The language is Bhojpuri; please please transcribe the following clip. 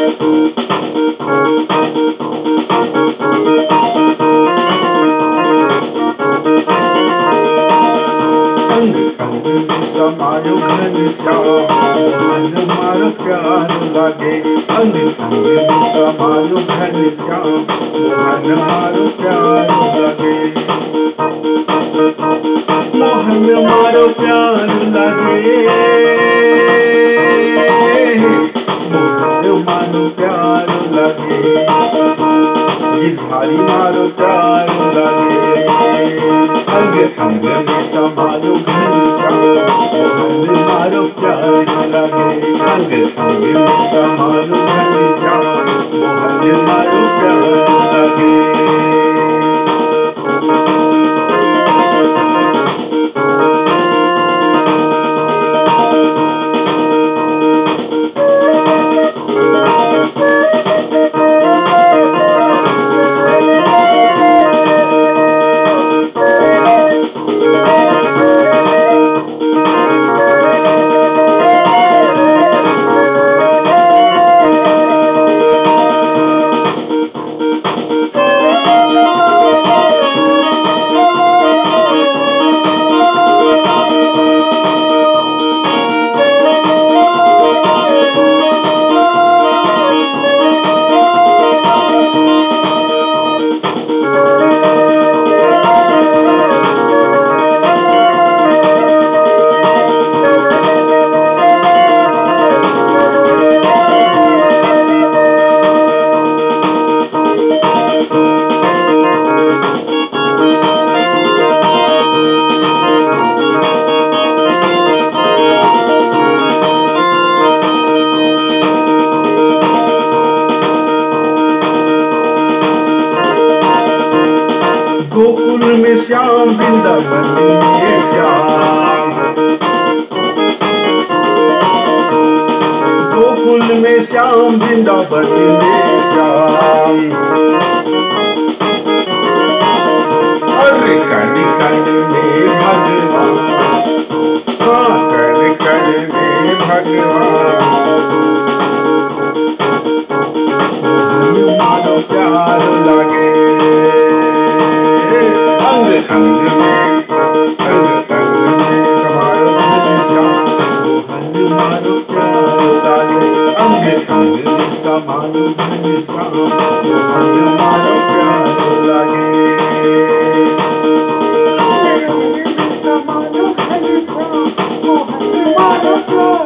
अंग अंग में समायो घनश्याम, मन मारो प्यार लागे। अंग अंग में समायो घनश्याम, मन मारो प्यार लागे। मोहन मारो प्यार लागे, मोहन मारो प्यार लागे। गिरधारी मारो प्यार लागे। अंग अंग में समायो घनश्याम, मोहन मारो प्यार लागे। अंग अंग में समायो घनश्याम, मोहन मारो प्यार लागे। गोकुल में श्याम, वृंदावन में श्याम। गोकुल में श्याम, वृंदावन में श्याम। अरे कण कण में भगवान, हाँ कण कण में भगवान। मोहन मारो प्यार लागे। अंग अंग में समायो घनश्याम, मोहन मारो प्यार लागे। अंग अंग में समायो घनश्याम, मोहन मारो प्यार लागे। अंग अंग में समायो घनश्याम, मोहन मारो प्यार